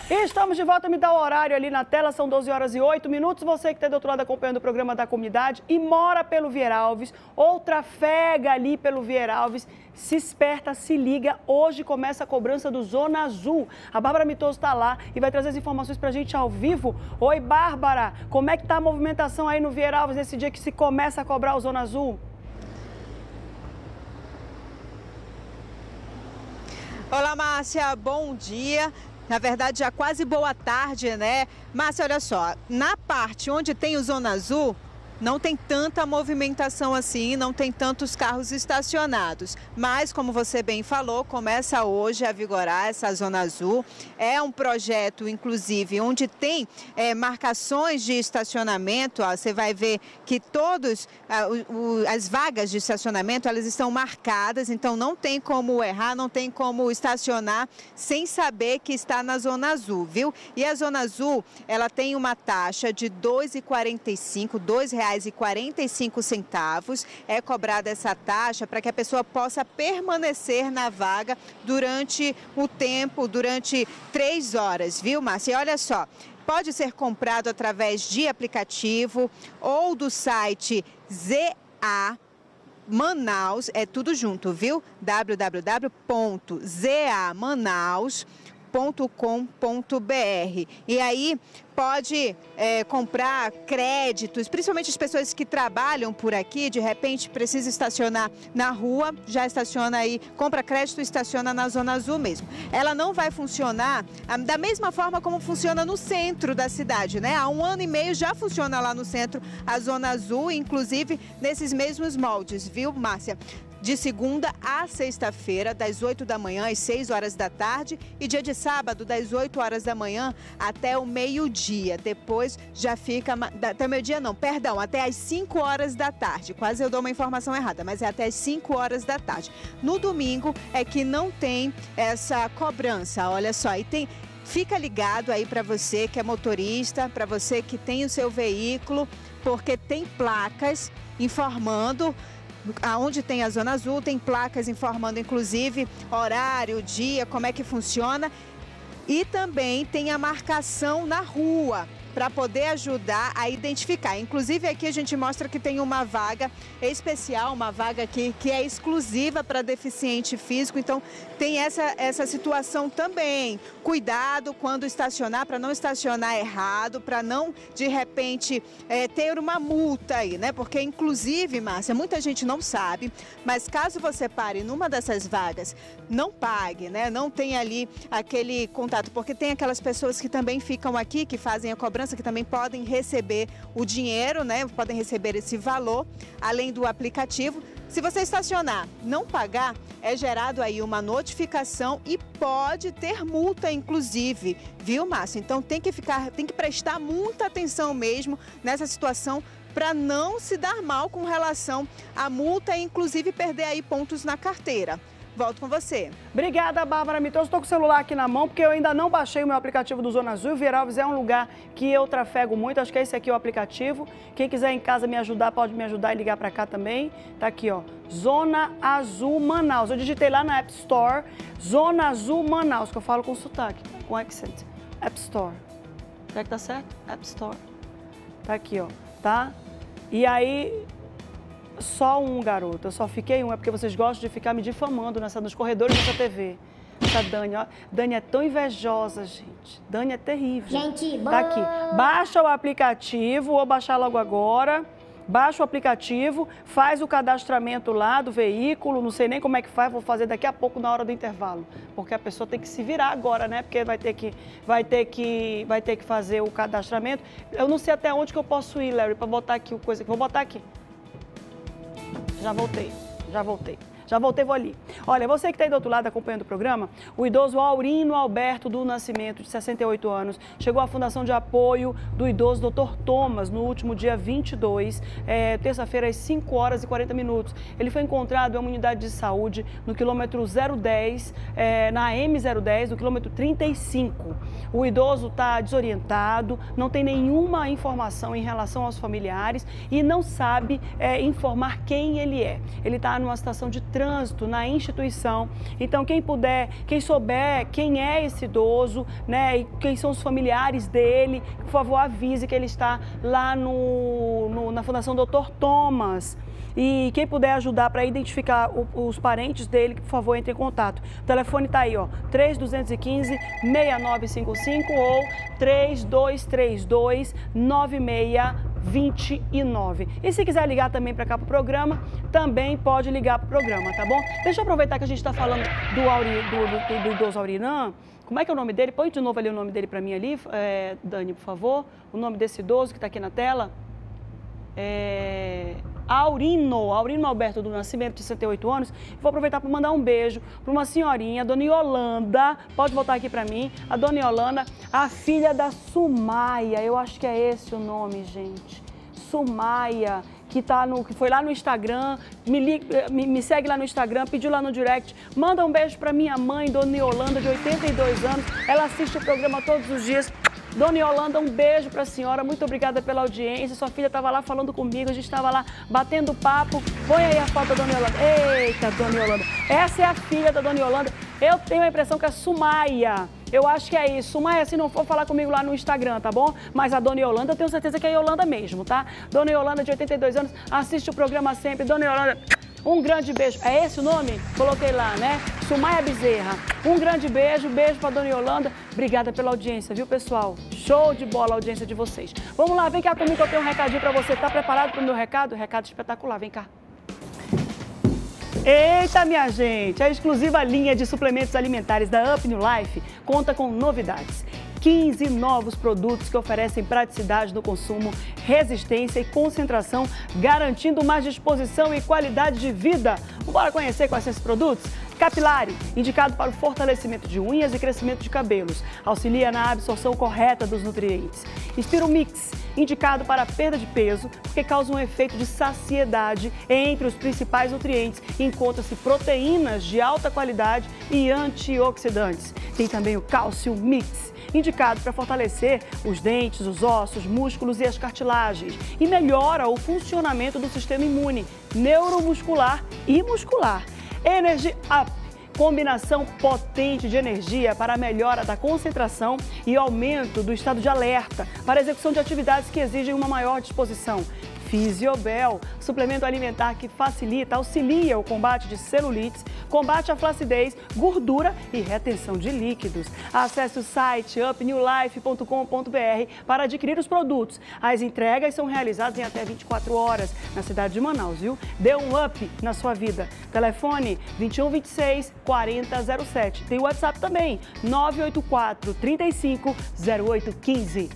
E estamos de volta, me dá o horário ali na tela, são 12h08. Você que está do outro lado acompanhando o programa da comunidade e mora pelo Vieralves, ou trafega ali pelo Vieralves, se esperta, se liga, hoje começa a cobrança do Zona Azul. A Bárbara Mitoso está lá e vai trazer as informações para a gente ao vivo. Oi, Bárbara, como é que está a movimentação aí no Vieralves nesse dia que se começa a cobrar o Zona Azul? Olá, Márcia, bom dia. Na verdade, já quase boa tarde, né? Márcia, olha só, na parte onde tem o Zona Azul, não tem tanta movimentação assim, não tem tantos carros estacionados. Mas, como você bem falou, começa hoje a vigorar essa Zona Azul. É um projeto, inclusive, onde tem marcações de estacionamento. Ó, você vai ver que todas as vagas de estacionamento, elas estão marcadas. Então, não tem como errar, não tem como estacionar sem saber que está na Zona Azul, viu? E a Zona Azul, ela tem uma taxa de R$ 2,45, R$ 2,45 é cobrada essa taxa para que a pessoa possa permanecer na vaga durante o tempo, durante 3 horas, viu, Márcia? E olha só, pode ser comprado através de aplicativo ou do site ZA Manaus, é tudo junto, viu? www.zamanaus.com.br. E aí pode comprar créditos, principalmente as pessoas que trabalham por aqui, de repente precisa estacionar na rua, já estaciona aí, compra crédito e estaciona na Zona Azul mesmo. Ela não vai funcionar da mesma forma como funciona no centro da cidade, né? Há 1 ano e meio já funciona lá no centro a Zona Azul, inclusive nesses mesmos moldes, viu, Márcia? De segunda a sexta-feira, das 8 da manhã às 6 horas da tarde, e dia de sábado, das 8 horas da manhã até o meio-dia. Depois já fica, até o meio-dia não, perdão, até às 5 horas da tarde. Quase eu dou uma informação errada, mas é até às 5 horas da tarde. No domingo é que não tem essa cobrança, olha só, e tem... Fica ligado aí para você que é motorista, para você que tem o seu veículo, porque tem placas informando. Onde tem a Zona Azul, tem placas informando, inclusive, horário, dia, como é que funciona. E também tem a marcação na rua, para poder ajudar a identificar. Inclusive, aqui a gente mostra que tem uma vaga especial, uma vaga aqui que é exclusiva para deficiente físico. Então, tem essa situação também. Cuidado quando estacionar, para não estacionar errado, para não, de repente, ter uma multa aí, né? Porque, inclusive, Márcia, muita gente não sabe, mas caso você pare numa dessas vagas, não pague, né? Não tem ali aquele contato, porque tem aquelas pessoas que também ficam aqui, que fazem a cobrança, que também podem receber o dinheiro, né? Podem receber esse valor, além do aplicativo. Se você estacionar, não pagar, é gerado aí uma notificação e pode ter multa, inclusive, viu, Márcio? Então tem que prestar muita atenção mesmo nessa situação para não se dar mal com relação à multa e, inclusive, perder aí pontos na carteira. Volto com você. Obrigada, Bárbara Mitoso. Estou com o celular aqui na mão, porque eu ainda não baixei o meu aplicativo do Zona Azul. O Vieralves é um lugar que eu trafego muito. Acho que esse aqui é o aplicativo. Quem quiser em casa me ajudar, pode me ajudar e ligar para cá também. Tá aqui, ó. Zona Azul Manaus. Eu digitei lá na App Store. Zona Azul Manaus, que eu falo com sotaque, com accent. App Store. Será que tá certo? App Store. Tá aqui, ó. Tá? E aí... Só um, garoto, eu só fiquei um, é porque vocês gostam de ficar me difamando nos corredores dessa TV. Essa Dani, ó. Dani é tão invejosa, gente. Dani é terrível. Gente, tá aqui. Baixa o aplicativo, vou baixar logo agora. Baixa o aplicativo, faz o cadastramento lá do veículo, não sei nem como é que faz, vou fazer daqui a pouco na hora do intervalo. Porque a pessoa tem que se virar agora, né? Porque vai ter que fazer o cadastramento. Eu não sei até onde que eu posso ir, Larry, para botar aqui o coisa. Vou botar aqui. Já voltei. Vou ali. Olha, você que está aí do outro lado acompanhando o programa, o idoso Aurino Alberto do Nascimento, de 68 anos, chegou à Fundação de Apoio do Idoso Dr. Thomas no último dia 22, terça-feira, às 5 horas e 40 minutos. Ele foi encontrado em uma unidade de saúde no quilômetro 010, na M010, no quilômetro 35. O idoso está desorientado, não tem nenhuma informação em relação aos familiares e não sabe informar quem ele é. Ele está numa situação de trânsito na instituição. Então, quem puder, quem souber quem é esse idoso, né, e quem são os familiares dele, por favor, avise que ele está lá na Fundação Dr. Thomas. E quem puder ajudar para identificar os parentes dele, por favor, entre em contato. O telefone está aí, ó, 3215-6955 ou 3232-9629. E se quiser ligar também para cá para o programa, também pode ligar para o programa, tá bom? Deixa eu aproveitar que a gente está falando do idoso Aurinã. Como é que é o nome dele? Põe de novo ali o nome dele para mim ali, Dani, por favor. O nome desse idoso que está aqui na tela. Aurino Alberto do Nascimento, de 68 anos. Vou aproveitar para mandar um beijo para uma senhorinha, a dona Yolanda. Pode voltar aqui para mim. A dona Yolanda, a filha da Sumaia. Eu acho que é esse o nome, gente. Sumaia, que foi lá no Instagram, me segue lá no Instagram, pediu lá no direct. Manda um beijo para minha mãe, dona Yolanda, de 82 anos. Ela assiste o programa todos os dias. Dona Yolanda, um beijo para a senhora, muito obrigada pela audiência. Sua filha estava lá falando comigo, a gente estava lá batendo papo. Põe aí a foto da Dona Yolanda. Eita, Dona Yolanda. Essa é a filha da Dona Yolanda. Eu tenho a impressão que é Sumaia. Eu acho que é isso. Sumaia, se não for, falar comigo lá no Instagram, tá bom? Mas a Dona Yolanda, eu tenho certeza que é Yolanda mesmo, tá? Dona Yolanda, de 82 anos, assiste o programa sempre. Dona Yolanda, um grande beijo. É esse o nome? Coloquei lá, né? Sumaia Bezerra. Um grande beijo pra Dona Yolanda. Obrigada pela audiência, viu, pessoal? Show de bola a audiência de vocês. Vamos lá, vem cá comigo que eu tenho um recadinho pra você. Tá preparado pro meu recado? Recado espetacular, vem cá. Eita, minha gente! A exclusiva linha de suplementos alimentares da Up New Life conta com novidades. 15 novos produtos que oferecem praticidade no consumo, resistência e concentração, garantindo mais disposição e qualidade de vida. Bora conhecer quais são esses produtos? Capilari, indicado para o fortalecimento de unhas e crescimento de cabelos. Auxilia na absorção correta dos nutrientes. Spirumix, indicado para a perda de peso, porque causa um efeito de saciedade. Entre os principais nutrientes encontram-se proteínas de alta qualidade e antioxidantes. Tem também o Cálcio Mix, indicado para fortalecer os dentes, os ossos, músculos e as cartilagens. E melhora o funcionamento do sistema imune, neuromuscular e muscular. Energy Up, combinação potente de energia para a melhora da concentração e aumento do estado de alerta para a execução de atividades que exigem uma maior disposição. Fisiobel, suplemento alimentar que facilita, auxilia o combate de celulites, combate a flacidez, gordura e retenção de líquidos. Acesse o site upnewlife.com.br para adquirir os produtos. As entregas são realizadas em até 24 horas na cidade de Manaus, viu? Dê um up na sua vida. Telefone 2126 4007. Tem o WhatsApp também, 984 35 0815.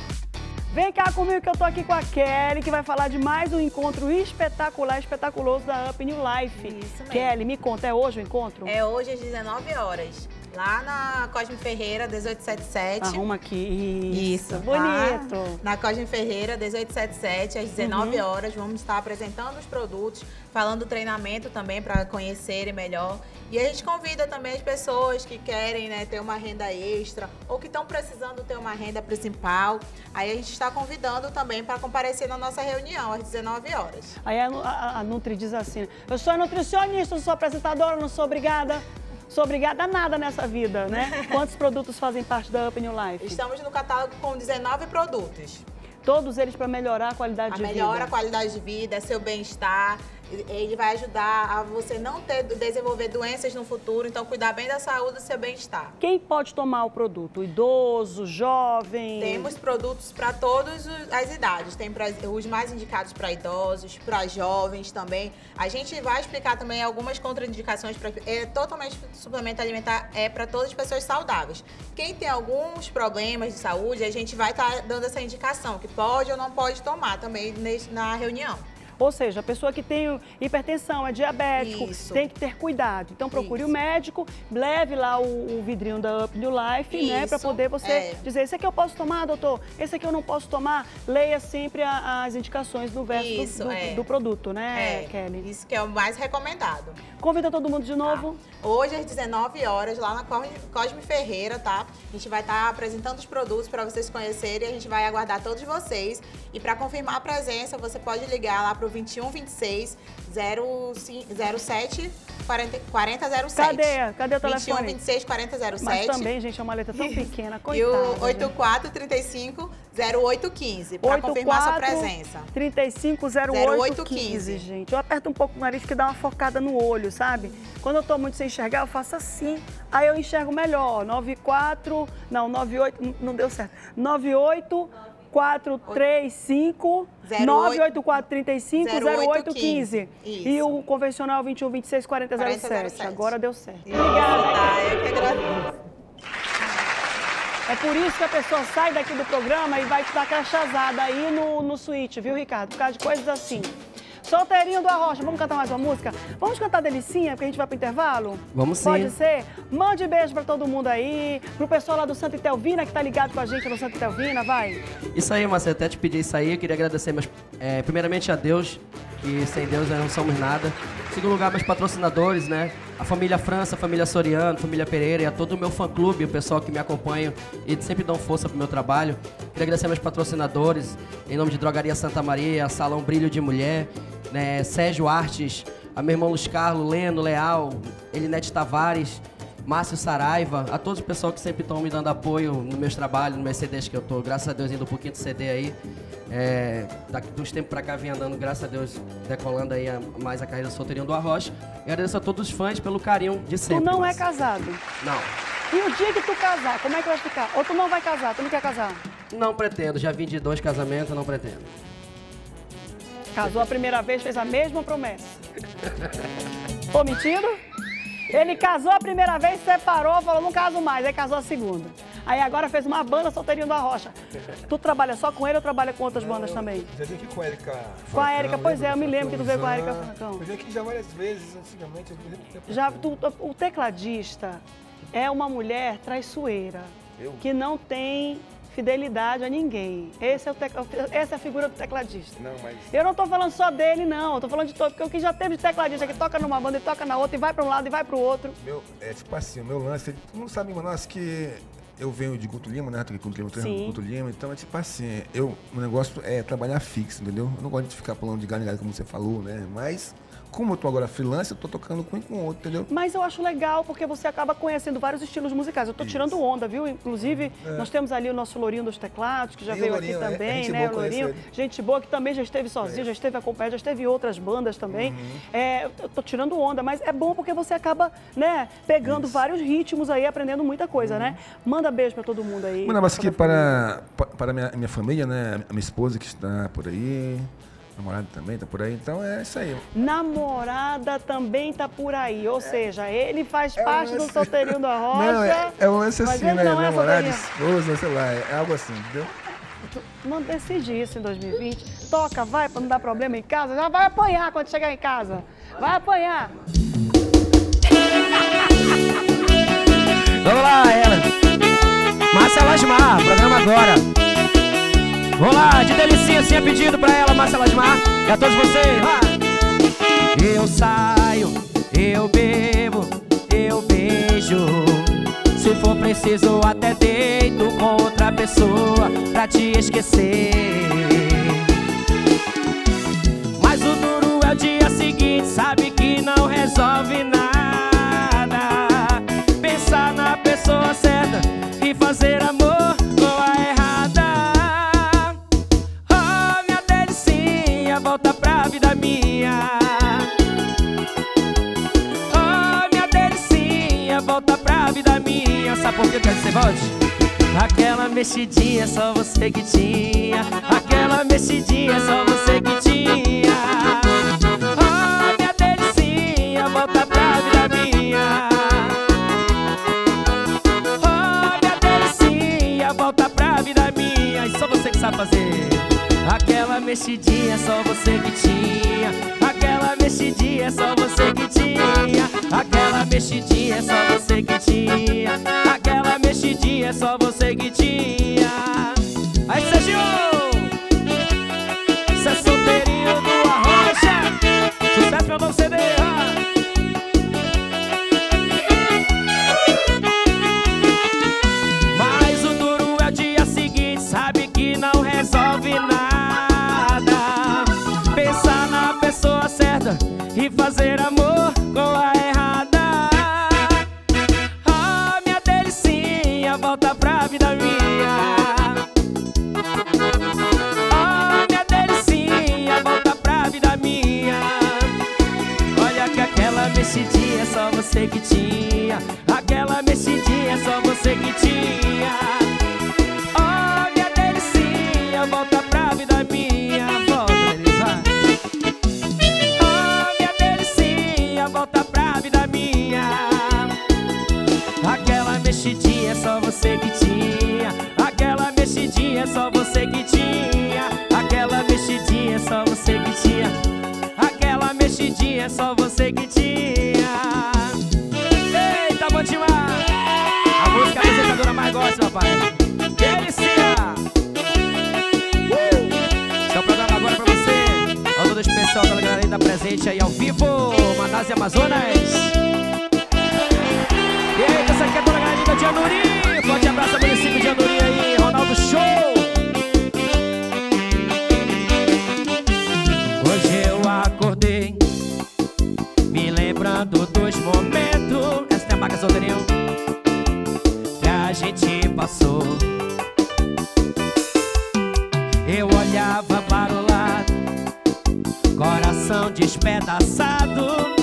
Vem cá comigo que eu tô aqui com a Kelly, que vai falar de mais um encontro espetacular, espetaculoso da Up New Life. Isso mesmo. Kelly, me conta, é hoje o encontro? É hoje às 19 horas, lá na Cosme Ferreira, 1877. Arruma aqui. Isso. Bonito. Lá na Cosme Ferreira, 1877, às 19 horas, vamos estar apresentando os produtos, falando do treinamento também para conhecerem melhor. E a gente convida também as pessoas que querem, né, ter uma renda extra ou que estão precisando ter uma renda principal. Aí a gente está convidando também para comparecer na nossa reunião às 19 horas. Aí a Nutri diz assim, eu sou nutricionista, eu sou apresentadora, não sou obrigada. Sou obrigada a nada nessa vida, né? Quantos produtos fazem parte da Up New Life? Estamos no catálogo com 19 produtos. Todos eles para melhorar a qualidade de vida. Melhora a qualidade de vida, seu bem-estar. Ele vai ajudar a você não desenvolver doenças no futuro, então cuidar bem da saúde e do seu bem-estar. Quem pode tomar o produto? O idoso, jovem? Temos produtos para todas as idades. Tem os mais indicados para idosos, para jovens também. A gente vai explicar também algumas contraindicações. Totalmente suplemento alimentar é para todas as pessoas saudáveis. Quem tem alguns problemas de saúde, a gente vai estar dando essa indicação, que pode ou não pode tomar também na reunião. Ou seja, a pessoa que tem hipertensão, é diabético, tem que ter cuidado. Então procure o médico, leve lá o vidrinho da Up New Life, né? Para poder você dizer, esse aqui eu posso tomar, doutor? Esse aqui eu não posso tomar? Leia sempre as indicações do verso do produto, né, Kelly? Isso que é o mais recomendado. Convida todo mundo de novo. Tá. Hoje às 19 horas, lá na Cosme Ferreira, tá? A gente vai estar apresentando os produtos para vocês conhecerem, a gente vai aguardar todos vocês. E para confirmar a presença, você pode ligar lá para pro 2126 07 4007. Cadê o telefone? 2126 4007. Mas também, gente, é uma letra tão pequena, coitada. E o 8435 0815, para confirmar sua presença. 35 0815, gente. Eu aperto um pouco o nariz que dá uma focada no olho, sabe? Quando eu tô muito sem enxergar, eu faço assim. Aí eu enxergo melhor. 98, não deu certo. 435 98435 0815. E o convencional 2126 4007. Agora deu certo. Obrigada. Eu que agradeço. É por isso que a pessoa sai daqui do programa e vai te dar crachazada aí no suíte, viu, Ricardo? Por causa de coisas assim. Solteirinho do Arrocha, vamos cantar mais uma música? Vamos cantar Delicinha, porque a gente vai pro intervalo? Vamos sim. Pode ser? Mande beijo pra todo mundo aí, pro pessoal lá do Santa Itelvina, que tá ligado com a gente no Santa Itelvina, vai. Isso aí, Marcelo, até te pedi isso aí, eu queria agradecer, primeiramente a Deus, que sem Deus nós não somos nada. Em segundo lugar, meus patrocinadores, né? A família França, a família Soriano, a família Pereira e a todo o meu fã-clube, o pessoal que me acompanha e sempre dão força pro meu trabalho. Queria agradecer meus patrocinadores, em nome de Drogaria Santa Maria, Salão Brilho de Mulher, né, Sérgio Artes, a meu irmão Luiz Carlos, Leno Leal, Elinete Tavares, Márcio Saraiva, a todo o pessoal que sempre estão me dando apoio nos meus trabalhos, nos meus CDs que eu tô, graças a Deus, indo um pouquinho de CD aí. Daqui dos tempos pra cá vem andando, graças a Deus, decolando aí mais a carreira Solteirinho do Arrocha. E agradeço a todos os fãs pelo carinho de sempre. Tu não é casado? Não. E o dia que tu casar, como é que vai ficar? Ou tu não vai casar, tu não quer casar? Não pretendo, já vim de 2 casamentos, não pretendo. Casou a primeira vez, fez a mesma promessa. Tô mentindo? Ele casou a primeira vez, separou, falou, não caso mais, aí casou a segunda. Aí agora fez uma banda Solteirinho do Arrocha. Tu trabalha só com ele ou trabalha com outras bandas também? Já vim aqui com a Érica. Com a Érica, pois é, eu me lembro que tu veio com a Érica Furacão. Eu vim aqui já várias vezes, antigamente. O tecladista é uma mulher traiçoeira, que não tem fidelidade a ninguém. Essa é a figura do tecladista. Não, mas... Eu não tô falando só dele, não. Eu tô falando de todo, porque o que já teve de tecladista que toca numa banda e toca na outra, e vai para um lado e vai para o outro. Tipo assim, o meu lance, todo mundo sabe, mano, acho que eu venho de Guto Lima, né? Guto Lima, então é tipo assim, o negócio é trabalhar fixo, entendeu? Eu não gosto de ficar pulando de galho em galho, como você falou, né? Mas... como eu tô agora freelance, eu tô tocando com um e com outro, entendeu? Mas eu acho legal, porque você acaba conhecendo vários estilos musicais. Eu tô tirando onda, viu? Inclusive, nós temos ali o nosso Lourinho dos Teclados, que já veio aqui também, né? O Lourinho. Gente boa, que também já esteve sozinho, já esteve acompanhado, já esteve em outras bandas também. Eu tô tirando onda, mas é bom porque você acaba, né, pegando vários ritmos aí, aprendendo muita coisa, né? Manda beijo pra todo mundo aí. Manda mais aqui para minha família, né? A minha esposa que está por aí. Namorada também tá por aí, então é isso aí. Namorada também tá por aí, ou seja, ele faz parte do Solteirinho do Arrocha. Não, é um lance assim, né? Namorada, solteirinho. esposa, sei lá, é algo assim, entendeu? Não decide isso em 2020. Toca, vai, pra não dar problema em casa. Já vai apanhar quando chegar em casa. Vai apanhar. Vamos lá, ela. Márcia Lasmar, programa agora. Vamos lá, de delicinha, assim, é pedido pra ela, Márcia Lasmar. E a todos vocês, vai. Eu saio, eu bebo, eu beijo. Se for preciso, até deito com outra pessoa pra te esquecer. Mas o duro é o dia seguinte, sabe que não resolve nada. Pensar na pessoa certa e fazer amor com a errada. Oh, minha delicinha, volta pra vida minha. Oh, minha delicinha, volta pra vida minha. Sabe por que eu quero que você volte? Aquela mexidinha só você que tinha. Aquela mexidinha só você que tinha. Oh, minha delicinha, volta pra vida minha. Oh, minha delicinha, volta pra vida minha. E só você que sabe fazer. Aquela mexidinha só você que tinha. Aquela mexidinha só você que tinha. Aquela mexidinha só você que tinha. Aquela mexidinha só você que tinha. Aí, Serginho! Cê é Solteirinho do Arrocha. Sucesso meu novo CD, Mas o duro é o dia seguinte, sabe que não resolve nada. Pensar na você que tinha. Aquela mexidinha é só você que tinha. Oh, minha delicinha, volta pra vida minha. Volta, Elisa. Oh, minha delicinha, volta pra vida minha. Aquela mexidinha é só você que tinha. Aquela mexidinha é só você que tinha. Aquela mexidinha é só você que tinha. Aquela mexidinha é só você que tinha. Eita, bom demais! A música que a apresentadora mais gosta, papai. Delícia! Esse é o programa agora pra você. Ó, todo especial da galera aí da presente aí ao vivo, Manaus e Amazonas. E aí, essa aqui é toda a galera de Anuri. Forte abraço ao município de Anuri aí, Ronaldo Show. Hoje eu acordei me lembrando dos momentos, essa é a marca solteirinho, que a gente passou. Eu olhava para o lado, coração despedaçado.